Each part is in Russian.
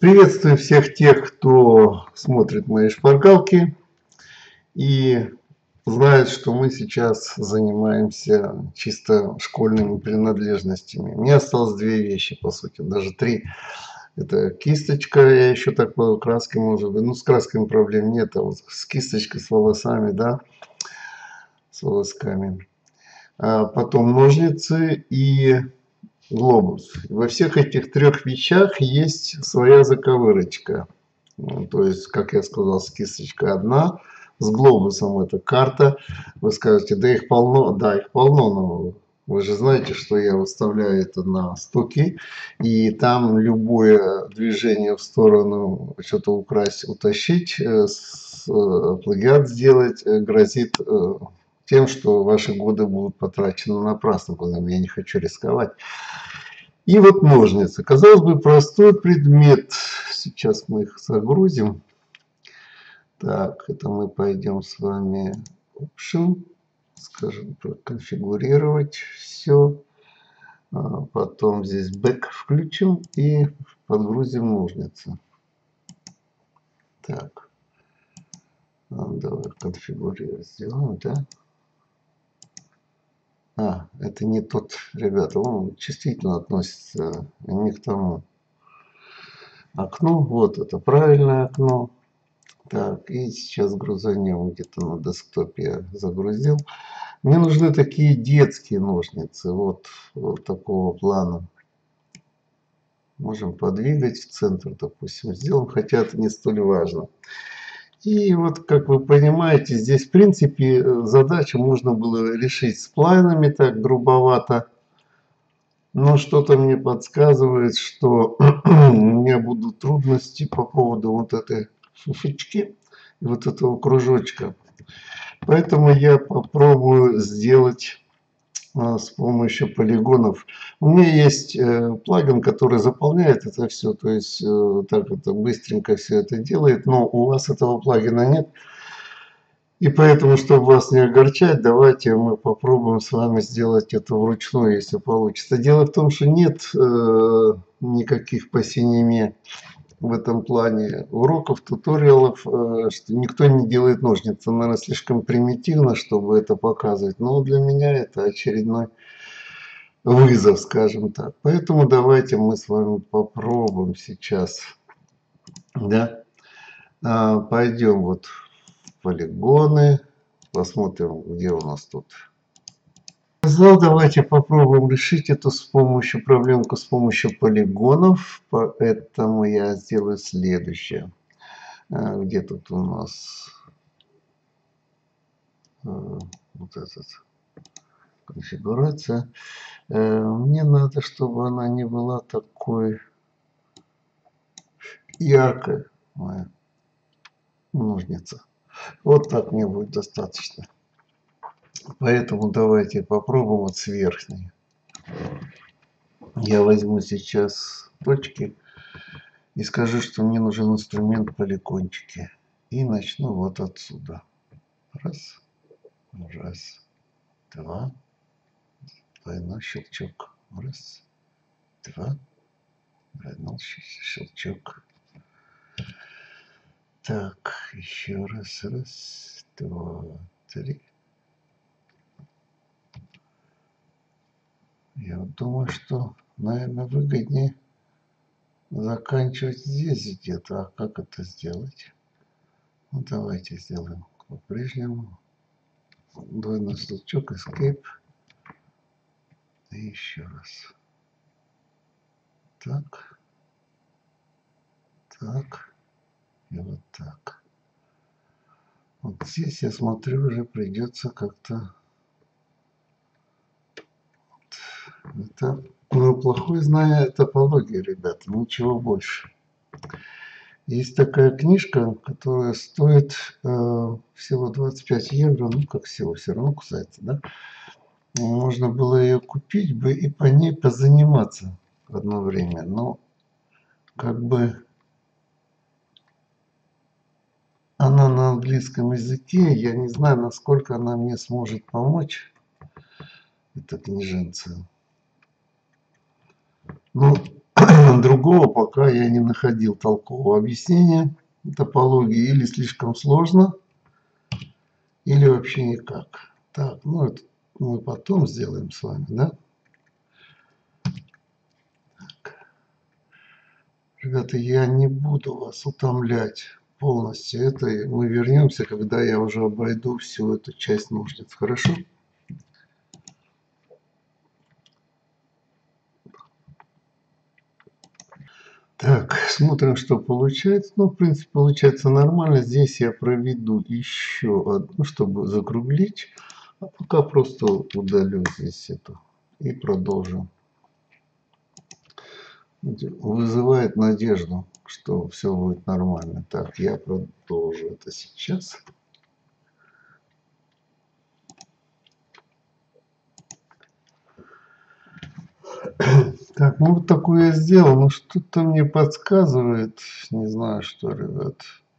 Приветствую всех тех, кто смотрит мои шпаргалки и знает, что мы сейчас занимаемся чисто школьными принадлежностями. Мне осталось две вещи, по сути, даже три. Это кисточка, я еще так краски, может быть, ну с красками проблем нет, а вот с кисточкой, с волосами, да, с волосками. А потом ножницы и глобус. Во всех этих трех вещах есть своя заковырочка. То есть, как я сказал, с кисточкой одна, с глобусом это карта. Вы скажете, да их полно. Да, их полно, но вы же знаете, что я выставляю это на стуки. И там любое движение в сторону что-то украсть, утащить, плагиат сделать грозит тем, что ваши годы будут потрачены напрасно, потому что я не хочу рисковать. И вот ножницы. Казалось бы, простой предмет. Сейчас мы их загрузим. Так, это мы пойдем с вами Option. Скажем, конфигурировать все. Потом здесь Back включим и подгрузим ножницы. Так. Давай конфигурировать сделаем, да? Это не тот, ребята, он действительно относится не к тому окну. Вот это правильное окно. Так, и сейчас грузанем, где-то на десктопе я загрузил. Мне нужны такие детские ножницы, вот такого плана. Можем подвигать в центр, допустим, сделаем, хотя это не столь важно. И вот, как вы понимаете, здесь, в принципе, задачу можно было решить сплайнами, так грубовато. Но что-то мне подсказывает, что у меня будут трудности по поводу вот этой фифочки и вот этого кружочка. Поэтому я попробую сделать с помощью полигонов. У меня есть плагин, который заполняет это все, то есть так это быстренько все это делает, но у вас этого плагина нет. И поэтому, чтобы вас не огорчать, давайте мы попробуем с вами сделать это вручную, если получится. Дело в том, что нет никаких по синеме в этом плане уроков, туториалов, что никто не делает ножницы. Наверное, слишком примитивно, чтобы это показывать. Но для меня это очередной вызов, скажем так. Поэтому давайте мы с вами попробуем сейчас. Да? Пойдем вот в полигоны. Посмотрим, где у нас тут. Давайте попробуем решить эту проблемку с помощью полигонов. Поэтому я сделаю следующее. Где тут у нас вот этот конфигурация? Мне надо, чтобы она не была такой яркой, моя ножница. Вот так мне будет достаточно. Поэтому давайте попробуем вот с верхней. Я возьму сейчас точки и скажу, что мне нужен инструмент полигончики. И начну вот отсюда. Раз, два, двойной щелчок. Раз, два, двойной щелчок. Так, еще раз, два, три. Я думаю, что, наверное, выгоднее заканчивать здесь где-то. А как это сделать? Ну, давайте сделаем по-прежнему. Двойной щелчок, Escape. И еще раз. Так. Так. И вот так. Вот здесь, я смотрю, уже придется как-то... Это плохой знаю топологии, ребята. Ничего больше. Есть такая книжка, которая стоит всего 25 евро. Ну, как всего, все равно кусается, да? Можно было ее купить бы и по ней позаниматься одно время. Но как бы она на английском языке. Я не знаю, насколько она мне сможет помочь. Эта книженция. Ну, другого пока я не находил толкового объяснения топологии. Или слишком сложно, или вообще никак. Так, ну это мы потом сделаем с вами, да? Ребята, я не буду вас утомлять полностью. Это мы вернемся, когда я уже обойду всю эту часть ножниц. Хорошо? Так, смотрим, что получается. Ну, в принципе, получается нормально. Здесь я проведу еще одну, чтобы закруглить. А пока просто удалю здесь эту и продолжим. Вызывает надежду, что все будет нормально. Так, я продолжу это сейчас. Так, ну вот такую я сделал. Но что-то мне подсказывает. Не знаю, что, ребят.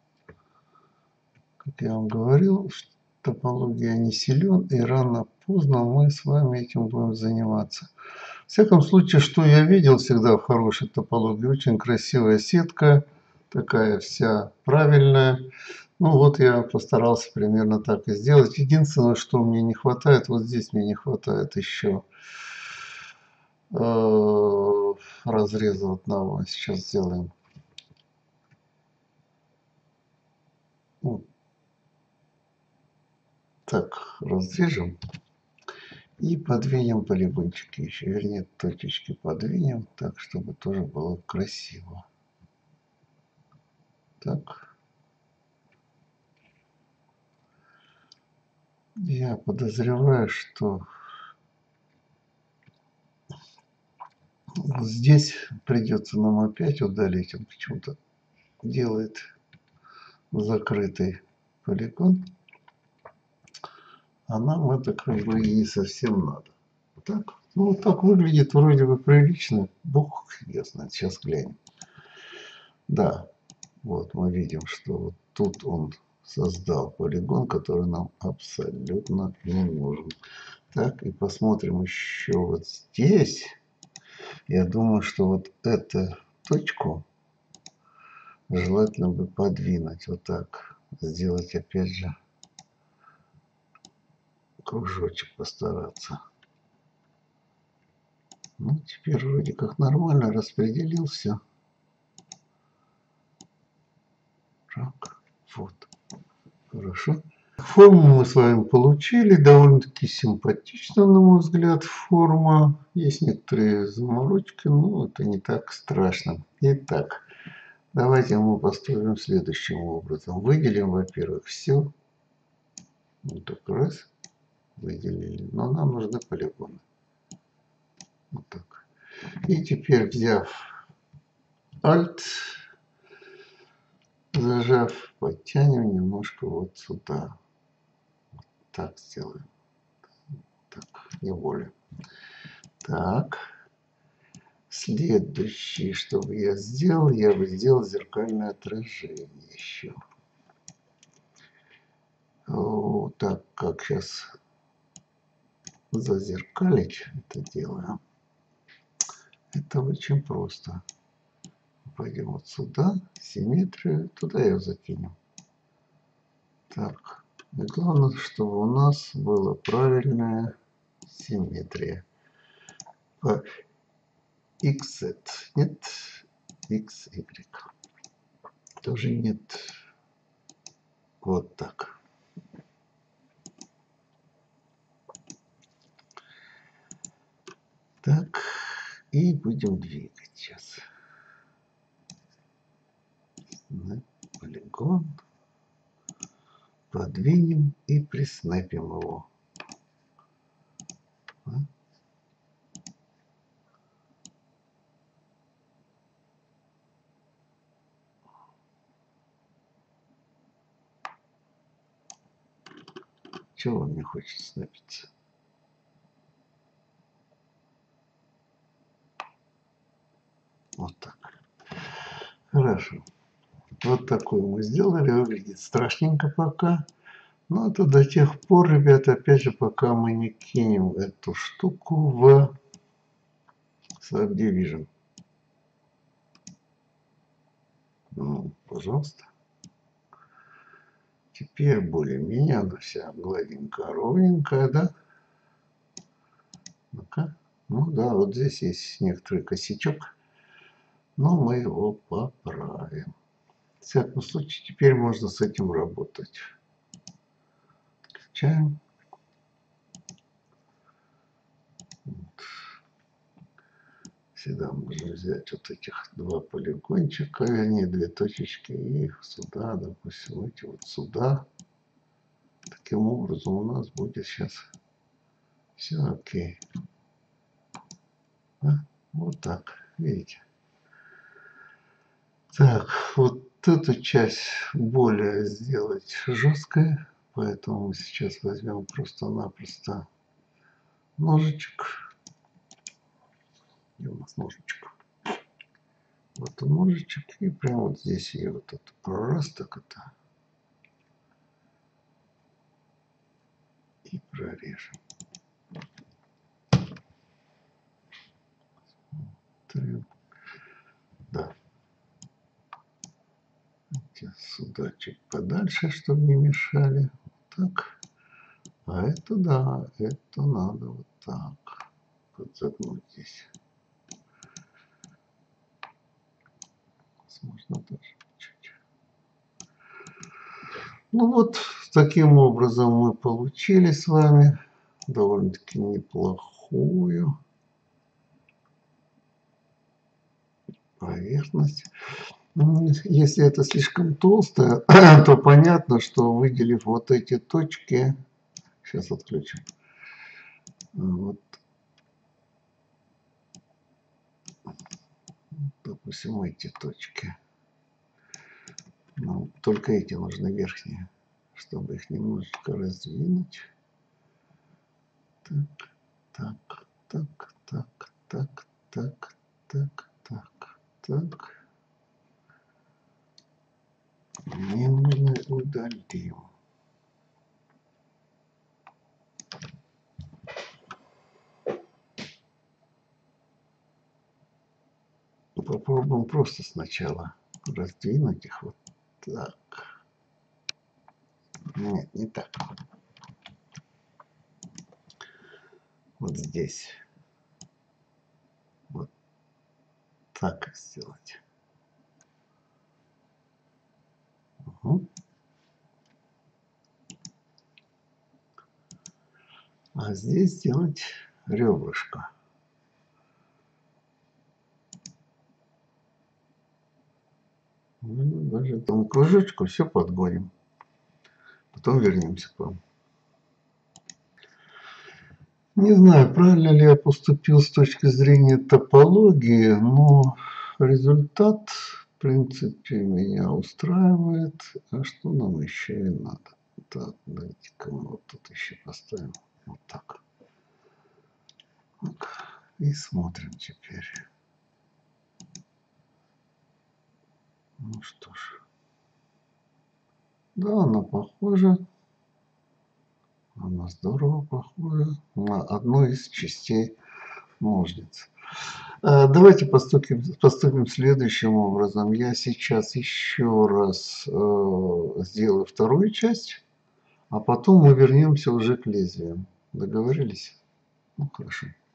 Как я вам говорил, в топологии я не силен. И рано-поздно мы с вами этим будем заниматься. В всяком случае, что я видел всегда в хорошей топологии. Очень красивая сетка. Такая вся правильная. Ну вот я постарался примерно так и сделать. Единственное, что мне не хватает, вот здесь мне не хватает еще разреза одного. Сейчас сделаем. Вот так разрежем. И подвинем полигончики еще. Вернее, точечки подвинем так, чтобы тоже было красиво. Так. Я подозреваю, что здесь придется нам опять удалить. Он почему-то делает закрытый полигон. А нам это как бы и не совсем надо. Так, ну вот так выглядит вроде бы прилично. Бог ясно, сейчас глянем. Да, вот мы видим, что вот тут он создал полигон, который нам абсолютно не нужен. Так, и посмотрим еще вот здесь. Я думаю, что вот эту точку желательно бы подвинуть. Вот так. Сделать опять же кружочек постараться. Ну, теперь вроде как нормально распределился. Так, вот. Хорошо. Форму мы с вами получили. Довольно-таки симпатично, на мой взгляд, форма. Есть некоторые заморочки, но это не так страшно. Итак, давайте мы поступим следующим образом. Выделим, во-первых, все. Вот так раз. Выделили. Но нам нужны полигоны. Вот так. И теперь, взяв Alt, зажав, подтянем немножко вот сюда. Так сделаем. Так, не более. Так. Следующее, что бы я бы сделал зеркальное отражение еще. Вот так, как сейчас зазеркалить это дело. Это очень просто. Пойдем вот сюда, симметрию, туда ее закинем. Так, и главное, чтобы у нас была правильная симметрия. По XZ, нет, XY. Тоже нет. Вот так. Так, и будем двигать сейчас. Полигон. Подвинем и приснепим его. Чего он не хочет снапиться? Вот так. Хорошо. Вот такую мы сделали. Выглядит страшненько пока. Но это до тех пор, ребята, опять же, пока мы не кинем эту штуку в Subdivision. Пожалуйста. Теперь более-менее она вся гладенькая, ровненькая, да? Ну-ка. Ну да, вот здесь есть некоторый косячок, но мы его поправим. В всяком случае, теперь можно с этим работать. Включаем. Вот. Всегда можно взять вот этих два полигончика, вернее, две точечки, и их сюда, допустим, эти вот сюда. Таким образом у нас будет сейчас все окей. Да? Вот так, видите. Так, вот эту часть более сделать жесткой, поэтому мы сейчас возьмем просто-напросто ножичек. Где у нас ножичек? Вот он ножичек, и прямо вот здесь ее вот это раз так это и прорежем. Да. Сюда чуть подальше, чтобы не мешали. Так. А это да, это надо вот так подзагнуть здесь. Возможно, даже чуть. Ну вот, таким образом мы получили с вами довольно-таки неплохую поверхность. Если это слишком толстое, то понятно, что выделив вот эти точки, сейчас отключим, вот, допустим, эти точки, ну, только эти нужны верхние, чтобы их немножечко раздвинуть. Так, так, так, так, так, так, так, так. Мне нужно удалить. Попробуем просто сначала раздвинуть их вот так. Нет, не так. Вот здесь. Вот так сделать. Угу. А здесь сделать ребрышко. Ну, даже этому кружочку все подгоним. Потом вернемся к вам. Не знаю, правильно ли я поступил с точки зрения топологии, но результат, в принципе, меня устраивает. А что нам еще и надо? Так, давайте-ка мы вот тут еще поставим вот так. И смотрим теперь. Ну что ж. Да, она похожа. Она здорово похожа на одну из частей ножниц. Давайте поступим следующим образом. Я сейчас еще раз сделаю вторую часть, а потом мы вернемся уже к лезвиям. Договорились? Ну, хорошо.